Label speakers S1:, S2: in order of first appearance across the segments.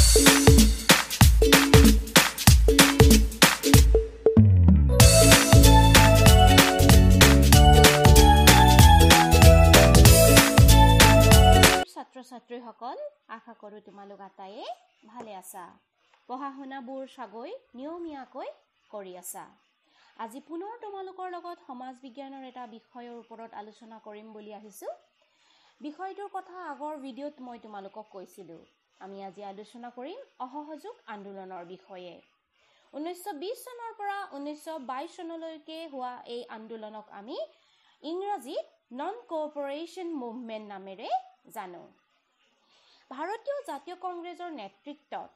S1: ছাত্ৰ-ছাত্ৰীসকল আশা কৰোঁ তোমালোক আটায়ে ভালে আছা পঢ়া শুনাবোৰ সাগৈ নিয়মীয়াকৈ কৰি আছা আজি পুনৰ তোমালোকৰ লগত সমাজ বিজ্ঞানৰ এটা বিষয়ৰ ওপৰত আলোচনা কৰিম বুলি আহিছো বিষয়টোৰ কথা আগৰ ভিডিঅ'ত মই তোমালোকক কৈছিলো আমি আজি আলোচনা কৰিম অসহযোগ আন্দোলনৰ বিষয়ে 1920 চনৰ পৰা 1922 চনলৈকে হোৱা এই আন্দোলনক আমি ইংৰাজীত নন কোঅপাৰেচন মুভমেন্ট নামেৰে জানো ভাৰতীয় জাতীয় কংগ্ৰেছৰ নেতৃত্বত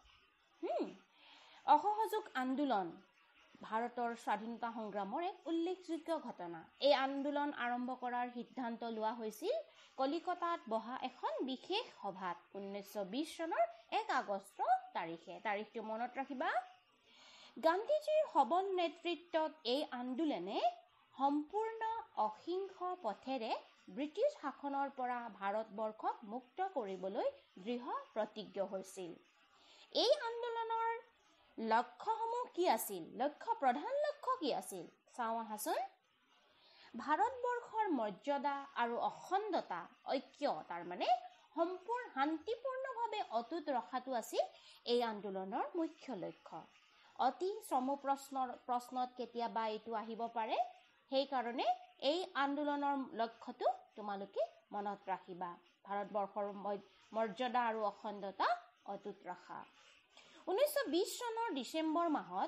S1: অসহযোগ আন্দোলন ভাৰতৰ স্বাধীনতা সংগ্ৰামৰ এক উল্লেখযোগ্য ঘটনা এই আন্দোলন আৰম্ভ কৰাৰ সিদ্ধান্ত লোৱা হৈছিল কলিকতাত বহা এখন বিশেষ সভাত 1920 চনৰ 1 আগষ্ট তাৰিখটো মনত ৰাখিবা গান্ধীজীৰ সবল নেতৃত্বত এই আন্দোলনে সম্পূৰ্ণ অহিংস পথেৰে ব্ৰিটিছ শাসনৰ পৰা ভাৰতবৰ্ষক মুক্ত কৰিবলৈ দৃঢ় প্ৰতিজ্ঞ হৈছিল এই আন্দোলনৰ লক্ষ্যসমূহ কি আছিল প্ৰধান লক্ষ্য কি আছিল চাওঁ আহাচোন ভাৰতবৰ্ষৰ মৰ্যাদা আৰু অখণ্ডতা ঐক্য তাৰ মানে সম্পূৰ্ণ শান্তিপূৰ্ণভাৱে অটুট ৰখাটো আছিল এই আন্দোলনৰ মুখ্য লক্ষ্য অতি চমু প্ৰশ্নত কেতিয়াবা এইটো আহিব পাৰে সেই কাৰণে এই আন্দোলনৰ লক্ষ্যটো তোমালোকে মনত ৰাখিবা ভাৰতবৰ্ষৰ মৰ্যাদা আৰু অখণ্ডতা অটুট ৰখা 1920 চনৰ ডিসেম্বৰ মাহত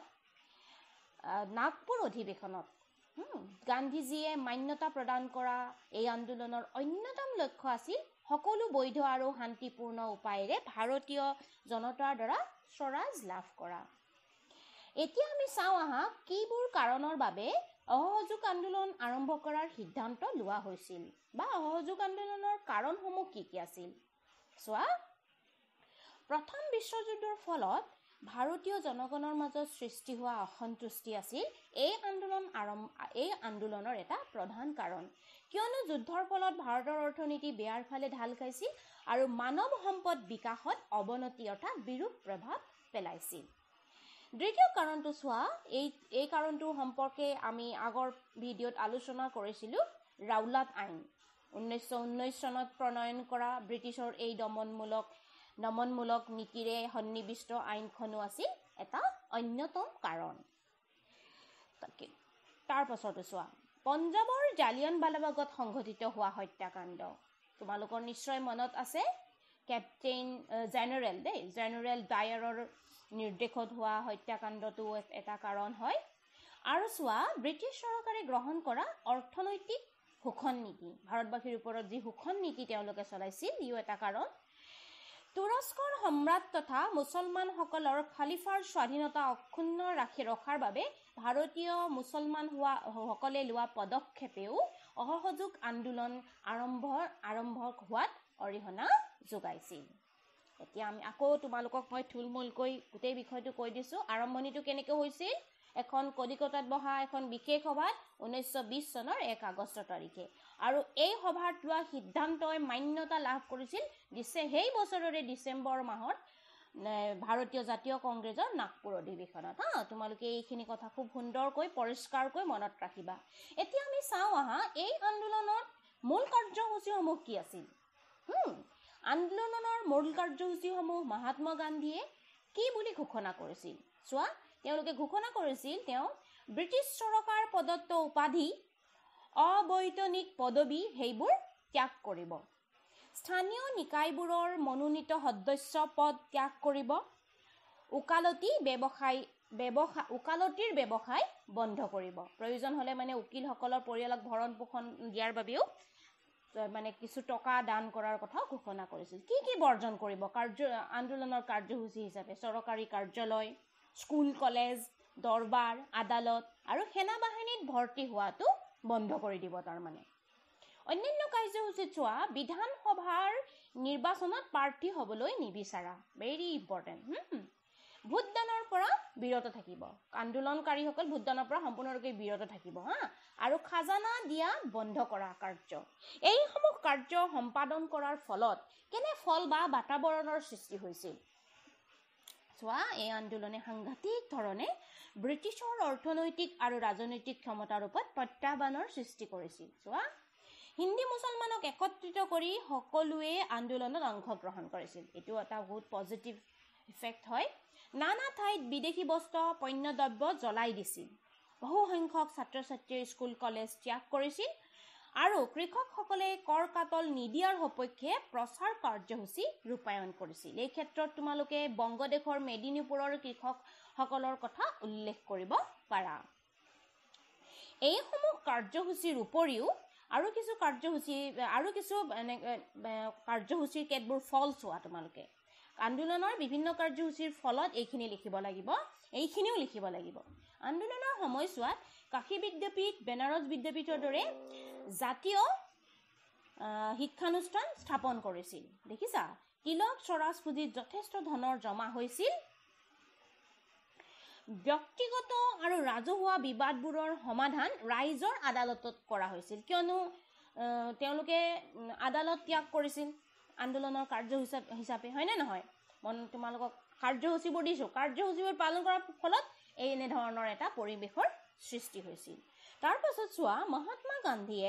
S1: নাগপুৰ অধিৱেশনত গান্ধীজীয়ে মান্যতা প্ৰদান কৰা এই আন্দোলনৰ অন্যতম লক্ষ্য আছিল সকলো বৈধ আৰু শান্তিপূৰ্ণ উপায়েৰে ভাৰতীয় জনতাৰ দ্বাৰা স্বৰাজ লাভ কৰা এতিয়া আমি চাওঁ আহা কিবোৰ কাৰণৰ বাবে অসহযোগ আন্দোলন আৰম্ভ কৰাৰ সিদ্ধান্ত লোৱা হৈছিল বা অসহযোগ আন্দোলনৰ কাৰণসমূহ কি আছিল চোৱা প্ৰথম বিশ্বযুদ্ধৰ ফলত ভাৰতীয় জনগণৰ মাজত সৃষ্টি হোৱা অসন্তুষ্টি আছিল এই আন্দোলনৰ এটা প্ৰধান কাৰণ কিয়নো যুদ্ধৰ ফলত ভাৰতৰ অৰ্থনীতি বেয়াৰ ফালে ঢাল খাইছিল আৰু মানৱ সম্পদ বিকাশত অৱনতি অৰ্থাৎ বিৰূপ প্ৰভাৱ পেলাইছিল দ্বিতীয় কাৰণটো চোৱা এই কাৰণটো সম্পৰ্কে আমি আগৰ ভিডিঅ'ত আলোচনা কৰিছিলো ৰাওলাট আইন 1919 চনত প্ৰণয়ন কৰা ব্ৰিটিছৰ এই দমনমূলক নীতিৰে সন্নিৱিষ্ট আইনখনো আছিল এটা অন্যতম কাৰণ তাৰ পাছতো চোৱা পঞ্জাবৰ জালিয়ানৱালাবাগত সংঘটিত হোৱা হত্যাকাণ্ড তোমালোকৰ নিশ্চয় মনত আছে কেপ্টেইন জেনেৰেল ডায়াৰৰ নিৰ্দেশত হোৱা হত্যাকাণ্ডটো এটা কাৰণ হয় আৰু চোৱা ব্ৰিটিছ চৰকাৰে গ্ৰহণ কৰা অৰ্থনৈতিক শোষণ নীতি ভাৰতবাসীৰ ওপৰত যি শোষণ নীতি তেওঁলোকে চলাইছিল ইও এটা কাৰণ তুৰস্কৰ সম্ৰাট তথা মুছলমানসকলৰ খলিফাৰ স্বাধীনতা অক্ষুণ্ণ ৰখাৰ বাবে ভাৰতীয় মুছলমান সকলে লোৱা পদক্ষেপেও অসহযোগ আন্দোলন আৰম্ভ হোৱাত অৰিহণা যোগাইছিল এতিয়া আমি আকৌ তোমালোকক মই থুলমূলকৈ গোটেই বিষয়টো কৈ দিছো আৰম্ভণিটো কেনেকৈ হৈছিল এখন কলিকতাত বহা এখন বিশেষ সভাত 1920 চনৰ 1 আগষ্ট তাৰিখে আৰু এই সভাত লোৱা সিদ্ধান্তই মান্যতা লাভ কৰিছিল সেই বছৰৰে ডিসেম্বৰ মাহত ভাৰতীয় জাতীয় কংগ্ৰেছৰ নাগপুৰ অধিৱেশনত তোমালোকে এইখিনি কথা খুব সুন্দৰকৈ পৰিষ্কাৰকৈ মনত ৰাখিবা এতিয়া আমি চাওঁ আহা এই আন্দোলনৰ মূল কাৰ্যসূচীসমূহ কি আছিল আন্দোলনৰ মূল কাৰ্যসূচীসমূহ মহাত্মা গান্ধীয়ে কি বুলি ঘোষণা কৰিছিল চোৱা তেওঁলোকে ঘোষণা কৰিছিল তেওঁ ব্ৰিটিছ চৰকাৰ প্ৰদত্ত উপাধি অবৈতনিক পদবী সেইবোৰ ত্যাগ কৰিব স্থানীয় নিকায়বোৰৰ মনোনীত সদস্য পদ ত্যাগ কৰিব উকালতিৰ ব্যৱসায় বন্ধ কৰিব প্ৰয়োজন হলে মানে উকিলসকলৰ পৰিয়ালক ভৰণ পোষণ দিয়াৰ বাবেও মানে কিছু টকা দান কৰাৰ কথা ঘোষণা কৰিছিল কি বৰ্জন কৰিব আন্দোলনৰ কাৰ্যসূচী হিচাপে চৰকাৰী কাৰ্যালয় স্কুল কলেজ দৰবাৰ আদালত আৰু সেনা বাহিনীত ভৰ্তি হোৱাটো বন্ধ কৰি দিব তাৰ মানে অন্যান্য কাৰ্যসূচীত চোৱা বিধানসভাৰ নিৰ্বাচনত প্ৰাৰ্থী হ'বলৈ নিবিচাৰা ভেৰি ইম্পৰ্টেন্ট ভোটদানৰ পৰা বিৰত থাকিব আন্দোলনকাৰীসকল ভোটদানৰ পৰা সম্পূৰ্ণৰূপে বিৰত থাকিব আৰু খাজানা দিয়া বন্ধ কৰা কাৰ্য এইসমূহ কাৰ্য সম্পাদন কৰাৰ ফলত কেনে ফল বা বাতাবৰণৰ সৃষ্টি হৈছিল চোৱা এই আন্দোলনে সাংঘাতিক ধৰণে ব্ৰিটিছৰ অৰ্থনৈতিক আৰু ৰাজনৈতিক ক্ষমতাৰ ওপৰত প্ৰত্যাহ্বানৰ সৃষ্টি কৰিছিল। চোৱা হিন্দী মুছলমানক একত্ৰিত কৰি সকলোৱে আন্দোলনত অংশগ্ৰহণ কৰিছিল। এইটো এটা বহুত পজিটিভ ইফেক্ট হয়। নানা ঠাইত বিদেশী বস্ত্ৰ পণ্যদ্ৰব্য জ্বলাই দিছিল। বহু সংখ্যক ছাত্ৰ ছাত্ৰীয়ে স্কুল কলেজ ত্যাগ কৰিছিল আৰু কৃষকসকলে কৰ কাটল নিদিয়াৰ সপক্ষে প্ৰচাৰ কাৰ্যসূচী ৰূপায়ণ কৰিছিল। এই ক্ষেত্ৰত তোমালোকে বংগদেশৰ মেদিনীপুৰৰ কৃষকসকলৰ কথা উল্লেখ কৰিব পাৰা। এইসমূহ কাৰ্যসূচীৰ উপৰিও আৰু কিছু কাৰ্যসূচীৰ কেতবোৰ ফল চোৱা তোমালোকে। আন্দোলনৰ বিভিন্ন কাৰ্যসূচীৰ ফলত এইখিনি লিখিব লাগিব, এইখিনিও লিখিব লাগিব। আন্দোলনৰ সময়ছোৱাত কাশী বিদ্যাপীঠ, বেনাৰস বিদ্যাপীঠৰ দৰে জাতীয় শিক্ষানুষ্ঠান স্থাপন কৰিছিল। দেখিছা তিলক স্বৰাজ পুঁজিত যথেষ্ট ধনৰ জমা হৈছিল। ব্যক্তিগত আৰু ৰাজহুৱা বিবাদবোৰৰ সমাধান ৰাইজৰ আদালতত কৰা হৈছিল, কিয়নো তেওঁলোকে আদালত ত্যাগ কৰিছিল আন্দোলনৰ কাৰ্য হিচাপে, হয়নে নহয়? তোমালোকক কাৰ্যসূচীবোৰ দিছোঁ, কাৰ্যসূচীবোৰ পালন কৰাৰ ফলত এই এনেধৰণৰ এটা পৰিৱেশৰ সৃষ্টি হৈছিল। তাৰ পাছত চোৱা মহাত্মা গান্ধীয়ে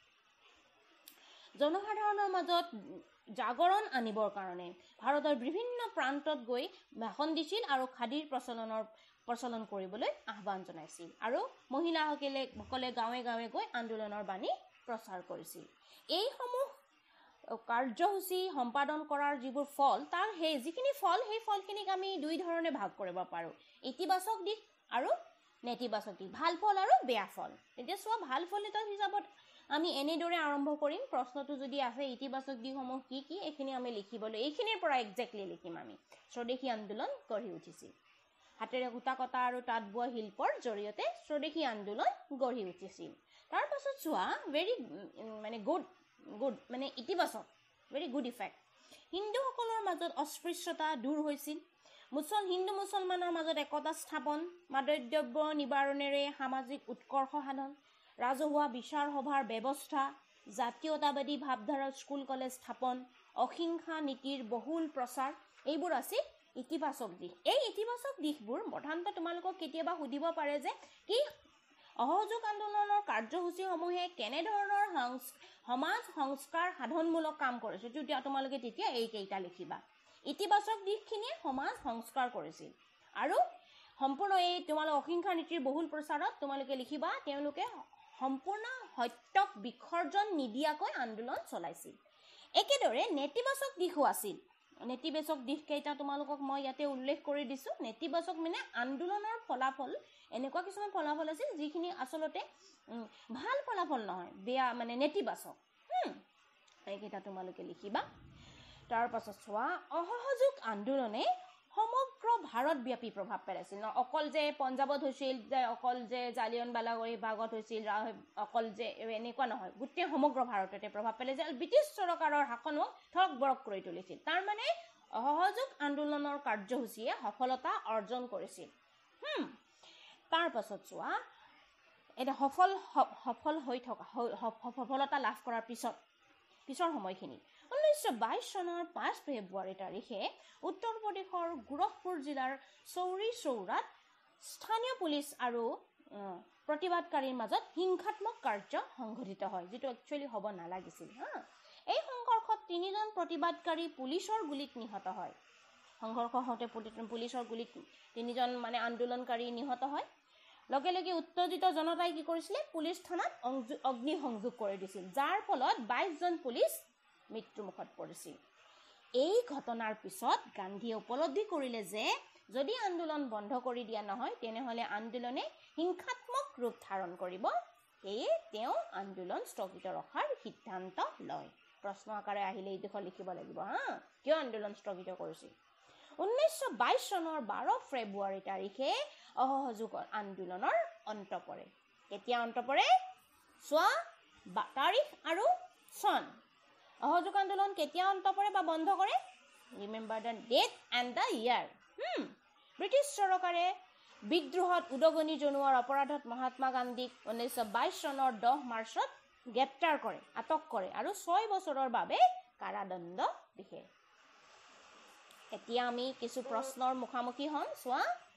S1: জনসাধাৰণৰ মাজত জাগৰণ আনিবৰ কাৰণে ভাৰতৰ বিভিন্ন প্ৰান্তত গৈ ভাষণ দিছিল আৰু খাদীৰ প্ৰচলন কৰিবলৈ আহ্বান জনাইছিল আৰু মহিলাসকলে গাঁৱে গাঁৱে গৈ আন্দোলনৰ বাণী প্ৰচাৰ কৰিছিল। এইসমূহ কাৰ্যসূচী সম্পাদন কৰাৰ যিবোৰ ফল, তাৰ যিখিনি ফল, সেই ফলখিনিক আমি দুই ধৰণে ভাগ কৰিব পাৰোঁ, ইতিবাচক দিশ আৰু নেতিবাচক দিশ, ভাল ফল আৰু বেয়া ফল। এতিয়া চোৱা ভাল ফল এটা হিচাপত আমি এনেদৰে আৰম্ভ কৰিম। প্ৰশ্নটো যদি আছে ইতিবাচক দিশসমূহ কি কি, এইখিনি আমি লিখিবলৈ, এইখিনিৰ পৰা একজেক্টলি লিখিম আমি। স্বদেশী আন্দোলন গঢ়ি উঠিছিল। হাতেৰে সূতা কটা আৰু তাঁত বোৱা শিল্পৰ জৰিয়তে স্বদেশী আন্দোলন গঢ়ি উঠিছিল। তাৰ পাছত চোৱা গুড ইতিবাচক, ভেৰি গুড ইফেক্ট। হিন্দুসকলৰ মাজত অস্পৃশ্যতা দূৰ হৈছিল। হিন্দু মুছলমানৰ মাজত একতা স্থাপন, মাদকদ্ৰব্য নিবাৰণেৰে সামাজিক উৎকৰ্ষ সাধন, ৰাজহুৱা বিচাৰ সভাৰ ব্যৱস্থা, জাতীয়তাবাদী ভাৱধাৰাৰ স্কুল কলেজ স্থাপন, অহিংসা নীতিৰ বহুল প্ৰচাৰ, এইবোৰ আছিল ইতিবাচক দিশ। এই ইতিবাচক দিশবোৰ প্ৰধানতঃ তোমালোকক কেতিয়াবা সুধিব পাৰে যে কি অসহযোগ আন্দোলনৰ কাৰ্যসূচীসমূহে কেনেধৰণৰ সমাজ সংস্কাৰ সাধনমূলক কাম কৰিছে, তোমালোকে তেতিয়া এইকেইটা লিখিবা। ইতিবাচক দিশখিনিয়ে সমাজ সংস্কাৰ কৰিছিল আৰু সম্পূৰ্ণ এই তোমালোক অহিংসা নীতিৰ বহুল প্ৰচাৰত তোমালোকে লিখিবা তেওঁলোকে সম্পূৰ্ণ সত্যক বিসৰ্জন নিদিয়াকৈ আন্দোলন চলাইছিল। একেদৰে নেতিবাচক দিশো আছিল। নেতিবাচক দিশকেইটা তোমালোকক মই ইয়াতে উল্লেখ কৰি দিছোঁ। নেতিবাচক মানে আন্দোলনৰ ফলাফল, এনেকুৱা কিছুমান ফলাফল আছিল যিখিনি আচলতে ভাল ফলাফল নহয়, বেয়া নেতিবাচক। এইকেইটা তোমালোকে লিখিবা। তাৰ পাছত চোৱা অসহযোগ আন্দোলনে সমগ্ৰ ভাৰতব্যাপী প্ৰভাৱ পেলাইছিল। অকল যে পঞ্জাৱত হৈছিল, অকল যে জালিয়ানৱালাবাগত হৈছিল, অকল যে এনেকুৱা নহয়, গোটেই সমগ্ৰ ভাৰততে প্ৰভাৱ পেলাইছিল। ব্ৰিটিছ চৰকাৰৰ শাসনক ঠগ বৰক কৰি তুলিছিল। তাৰমানে অসহযোগ আন্দোলনৰ কাৰ্যসূচীয়ে সফলতা অৰ্জন কৰিছিল। তাৰ পাছত চোৱা এটা সফলতা লাভ কৰাৰ পিছৰ সময়খিনি 1922 চনৰ 5 ফেব্ৰুৱাৰী তাৰিখে উত্তৰ প্ৰদেশৰ গোৰখপুৰ জিলাৰ চৌৰি চৌৰাত স্থানীয় পুলিচ আৰু প্ৰতিবাদকাৰীৰ মাজত হিংসাত্মক কাৰ্য সংঘটিত হয়, যিটো একচুৱেলি হ'ব নালাগিছিল। এই সংঘৰ্ষত 3জন প্ৰতিবাদকাৰী পুলিচৰ গুলীত নিহত হয়। সংঘৰ্ষ হওঁতে পুলিচৰ গুলীত 3জন আন্দোলনকাৰী নিহত হয়। লগে লগে উত্তেজিত জনতাই কি কৰিছিলে, পুলিচ থানাত অগ্নিসংযোগ কৰি দিছিল, যাৰ ফলত 22জন পুলিচ মৃত্যুমুখত পৰিছিল। এই ঘটনাৰ পিছত গান্ধীয়ে উপলব্ধি কৰিলে যে যদি আন্দোলন বন্ধ কৰি দিয়া নহয় তেনেহ'লে আন্দোলনে হিংসাত্মক ৰূপ ধাৰণ কৰিব। সেয়ে তেওঁ আন্দোলন স্থগিত ৰখাৰ সিদ্ধান্ত লয়। প্ৰশ্ন আকাৰে আহিলে এইডোখৰ লিখিব লাগিব। কিয় আন্দোলন স্থগিত কৰিছিল? 1922 চনৰ 12 ফেব্ৰুৱাৰী তাৰিখে অসহযোগ আন্দোলনৰ অন্ত পৰে। কেতিয়া অন্ত পৰে চোৱা, তাৰিখ আৰু চন। অসহযোগ আন্দোলন কেতিয়া অন্ত পৰে বা বন্ধ কৰে? Remember the date and the year. British চৰকাৰে বিদ্ৰোহত উদগনি জনোৱাৰ অপৰাধত মহাত্মা গান্ধীক 1922 চনৰ 10 মাৰ্চত গ্ৰেপ্তাৰ কৰে, আটক কৰে আৰু 6 বছৰৰ বাবে কাৰাদণ্ড বিহে। এতিয়া আমি কিছু প্ৰশ্নৰ মুখামুখি হ'ম। চোৱা,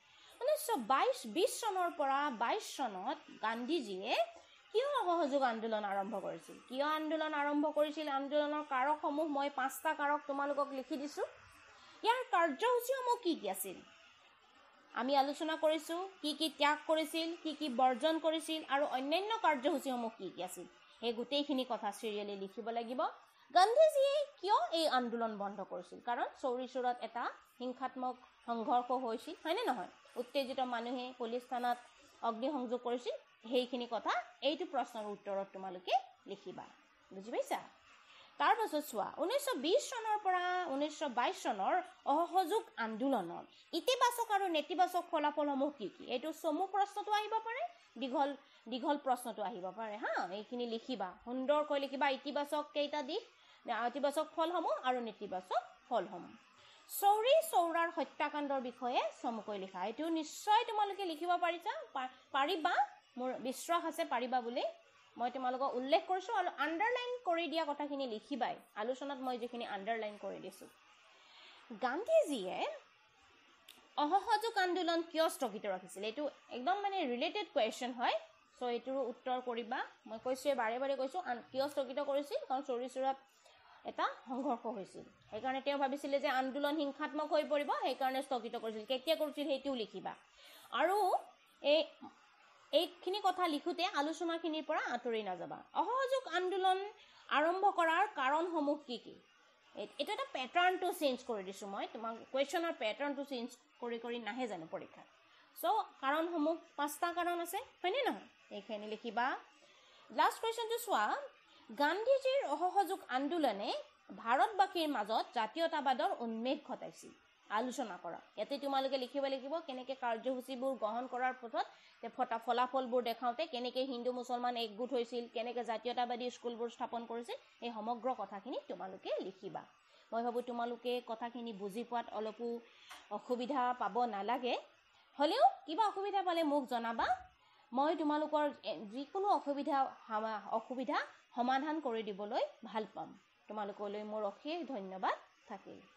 S1: 1920 চনৰ পৰা 22 চনত গান্ধীজীয়ে কিয় অসহযোগ আন্দোলন আৰম্ভ কৰিছিল? কিয় আন্দোলন আৰম্ভ কৰিছিল? আন্দোলনৰ কাৰকসমূহ মই 5টা কাৰক তোমালোকক লিখি দিছোঁ। ইয়াৰ কাৰ্যসূচীসমূহ কি কি আছিল? আমি আলোচনা কৰিছোঁ কি কি ত্যাগ কৰিছিল, কি কি বৰ্জন কৰিছিল আৰু অন্যান্য কাৰ্যসূচীসমূহ কি কি আছিল। সেই গোটেইখিনি কথা চিৰিয়েলি লিখিব লাগিব। গান্ধীজীয়ে কিয় এই আন্দোলন বন্ধ কৰিছিল? কাৰণ চৌৰি চৌৰাত এটা হিংসাত্মক সংঘৰ্ষ হৈছিল, হয়নে নহয়? উত্তেজিত মানুহে পুলিচ থানাত অগ্নিসংযোগ কৰিছিল। সেইখিনি কথা এইটো প্ৰশ্নৰ উত্তৰত তোমালোকে লিখিবা। বুজি পাইছা? তাৰপাছত চোৱা, 1920 চনৰ পৰা 1922 চনৰ অসহযোগ আন্দোলনৰ ইতিবাচক আৰু নেতিবাচক ফলাফলসমূহ কি কি? এইটো চমু প্ৰশ্নটো আহিব পাৰে, দীঘল প্ৰশ্নটো আহিব পাৰে। এইখিনি লিখিবা, সুন্দৰকৈ লিখিবা। ইতিবাচক কেইটা দিশ, ইতিবাচক ফলসমূহ আৰু নেতিবাচক ফলসমূহ। চৌৰি চৌৰাৰ হত্যাকাণ্ডৰ বিষয়ে চমুকৈ লিখা। এইটো নিশ্চয় তোমালোকে লিখিব পাৰিবা, মোৰ বিশ্বাস আছে পাৰিবা বুলি। মই তোমালোকক উল্লেখ কৰিছোঁ আৰু আণ্ডাৰলাইন কৰি দিয়া কথাখিনি লিখিবাই। আলোচনাত মই যিখিনি আণ্ডাৰলাইন কৰি দিছোঁ। গান্ধীজীয়ে অসহযোগ আন্দোলন কিয় স্থগিত ৰাখিছিল? এইটো একদম ৰিলেটেড কুৱেশ্যন হয়। চ' এইটোৰো উত্তৰ কৰিবা। মই কৈছোঁ, বাৰে বাৰে কৈছোঁ, কিয় স্থগিত কৰিছিল? কাৰণ চৌৰি চৌৰাত এটা সংঘৰ্ষ হৈছিল। সেইকাৰণে তেওঁ ভাবিছিলে যে আন্দোলন হিংসাত্মক হৈ পৰিব, সেইকাৰণে স্থগিত কৰিছিল। কেতিয়া কৰিছিল সেইটোও লিখিবা। আৰু এইখিনি কথা লিখোঁতে আলোচনাখিনিৰ পৰা আঁতৰি নাযাবা। অসহযোগ আন্দোলন আৰম্ভ কৰাৰ কাৰণসমূহ কি কি? এইটো এটা পেটাৰ্ণটো চেঞ্জ কৰি দিছোঁ মই তোমাক। কুৱেশ্যনৰ পেটাৰ্ণটো চেঞ্জ কৰি নাহে জানো পৰীক্ষাত? চ' কাৰণসমূহ 5টা কাৰণ আছে, হয়নে নহয়? এইখিনি লিখিবা। লাষ্ট কুৱেশ্যনটো চোৱা, গান্ধীজীৰ অসহযোগ আন্দোলনে ভাৰতবাসীৰ মাজত জাতীয়তাবাদৰ উন্মেষ ঘটাইছিল। আলোচনা কৰা। ইয়াতে তোমালোকে লিখিব লাগিব কেনেকৈ কাৰ্যসূচীবোৰ গ্ৰহণ কৰাৰ পথত ফলাফলবোৰ দেখাওঁতে কেনেকৈ হিন্দু মুছলমান একগোট হৈছিল, কেনেকৈ জাতীয়তাবাদী স্কুলবোৰ স্থাপন কৰিছিল, এই সমগ্ৰ কথাখিনি তোমালোকে লিখিবা। মই ভাবোঁ তোমালোকে কথাখিনি বুজি পোৱাত অলপো অসুবিধা পাব নালাগে। হ'লেও কিবা অসুবিধা পালে মোক জনাবা। মই তোমালোকৰ যিকোনো অসুবিধা সমাধান কৰি দিবলৈ ভাল পাম। তোমালোকলৈ মোৰ অশেষ ধন্যবাদ থাকিল।